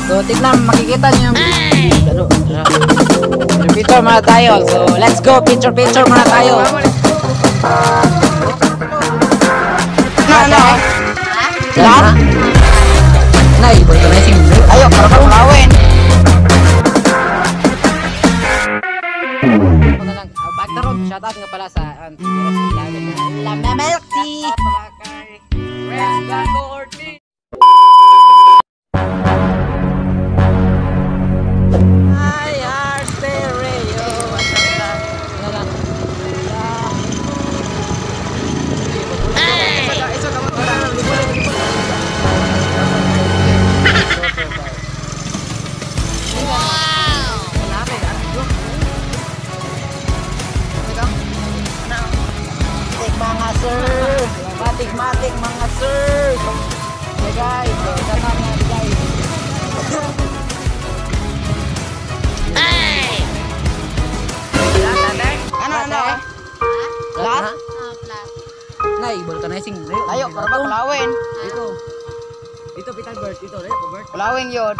So, tignan, makikita niyo yung picture muna tayo. So, let's go. Picture muna tayo. Ano? Lahat? Nay, boy, ito na ayo, para pagkulawin. Background, shoutout nga pala sa La Memelty. Matik mga sir. Okay guys, sana nga guys. Hey! Ano? Lahat? Nay, vulcanizing. Ayo, para ba kulawin? Ito Peter Bird, ito Bert. Kulawin 'yon.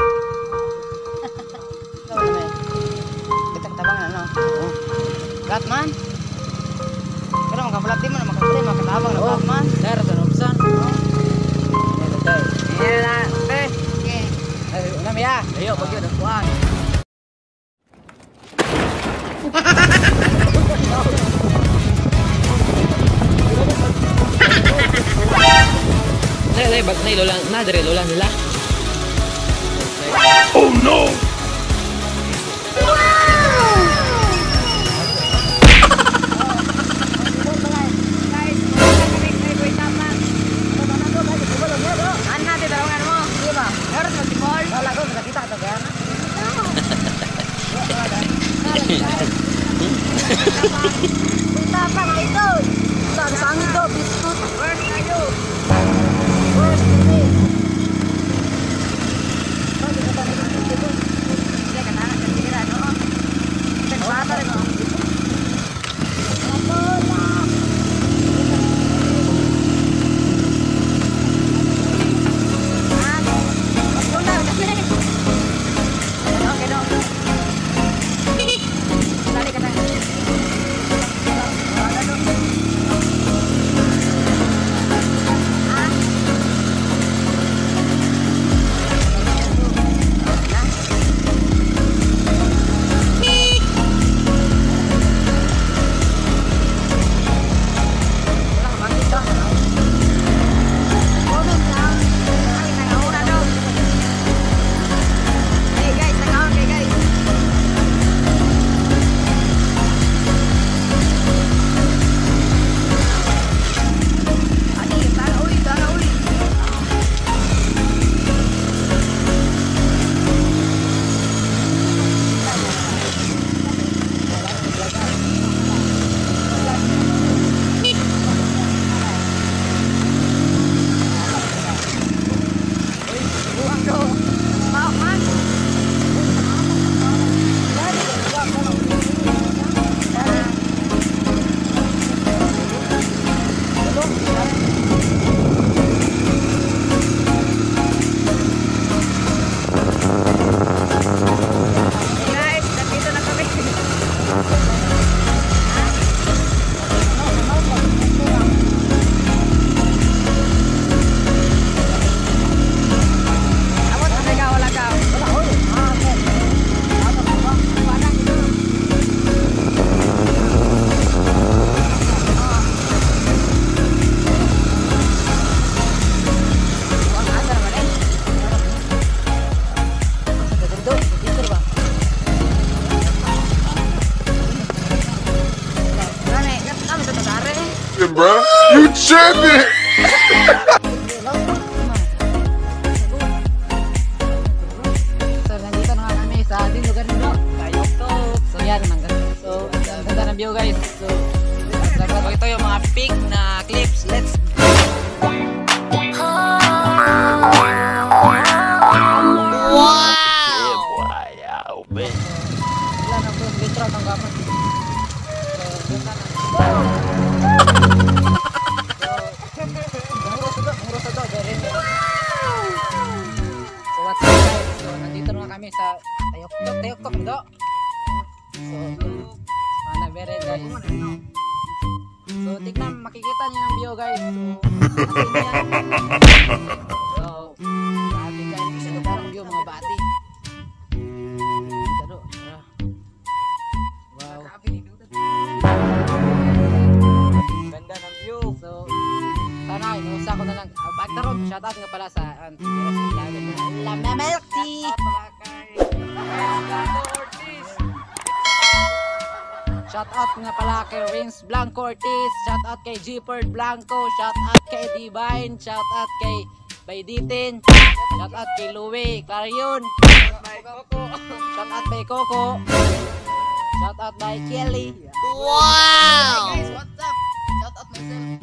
Kita-tabang ano? Gat man. Pero makabalati man, makatabang na man. Dara sa opsan. Iya na, te. Okay. Ayo, ya. Ayo, bagyo na kuan. Nay, bak nay lola, na dire lola nila. Oh no. Tapang ito. Sang ito, biskut. Where's kayo? Where's me? Bro, you tripping? So, nandito na nga kami sa ating lugar nito. So, yan. So, ang ganda ng view guys. So, ito yung mga pic na clips. Let's go! nandito na kami sa Tayoktok ito. So, mana bere guys. So, tignan, makikita niyo yung view guys. So, asin yan. So, bati guys. Isa na parang view mga bati. Dito, wow. Ganda ng view. So, sana inuusa ko na lang. Backtaron, shoutout nga pala sa La Mamelty. Shoutout nga pala kay Vince Blanco Ortiz. Shoutout kay Jeepard Blanco. Shoutout kay Divine. Shoutout kay Bayditin. Shoutout kay Louie Clarion. Shoutout by Coco. Shoutout by Kelly. Wow! Guys, what's up? Shoutout myself.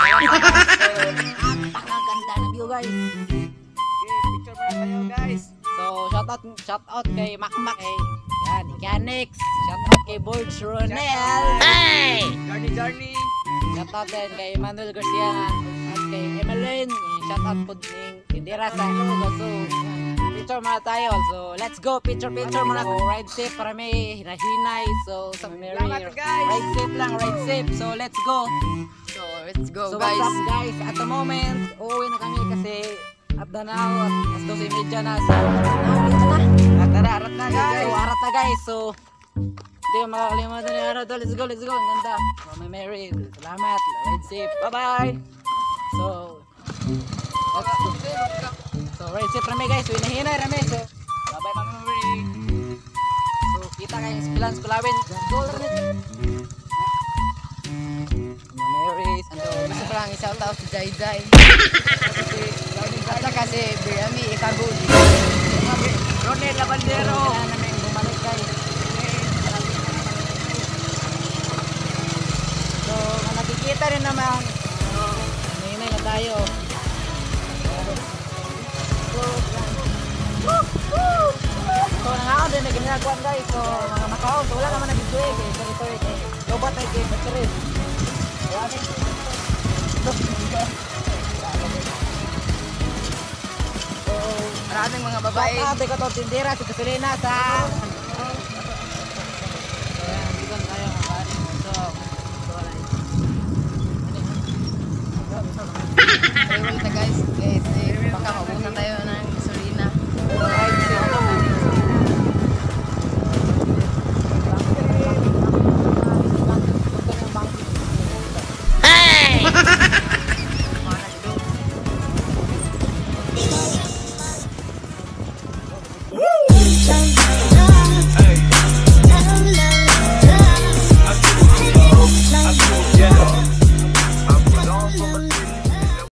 Napakaganda na view guys. Picture muna kayo guys. So, shoutout kay Makmak, yan, Icanix. Shoutout kay Borge Ronel. Hey! Journey. Shoutout din kay Manuel Garcia. At kay Emeline. Shoutout po din Tindera sa Ilogo. So, picture muna tayo. So, let's go. Picture muna. So, ride safe para may hinahinay. So, sa Mary. Salamat, guys. Ride safe lang, ride safe. So, let's go. So, let's go, So, guys. what's up guys? At the moment, uuwi na kami kasi at Danao at mas 12:30 na. So, Arat na guys. So, arat na guys. So, hindi ko makakalimutan ni Arat. Let's go. Ang ganda. Mama Mary, salamat. Ride safe. Bye-bye. So, let's go. So, ride safe rami guys. So, inahinay rami. So, bye-bye Mama Mary. So, kita kayo yung spilawin. Go rami. Mama Mary. So, gusto ko lang i-shout out si Jai Jai. At saka si Birami Ikabuli. Ronel Labandero. Kailangan namin bumalik guys. So, nakikita rin naman. Hinay na tayo. So, nangaon din na ginagawa guys. So, mga Macau. So, wala naman nag-enjoy. Ito. Lobat ay kay Bacheris. Maraming mga babae. Ate ko to tindera si Gasolina sa ayan, dito na tayo mga pare. Farewell na guys. Baka maubusan tayo ng gasolina.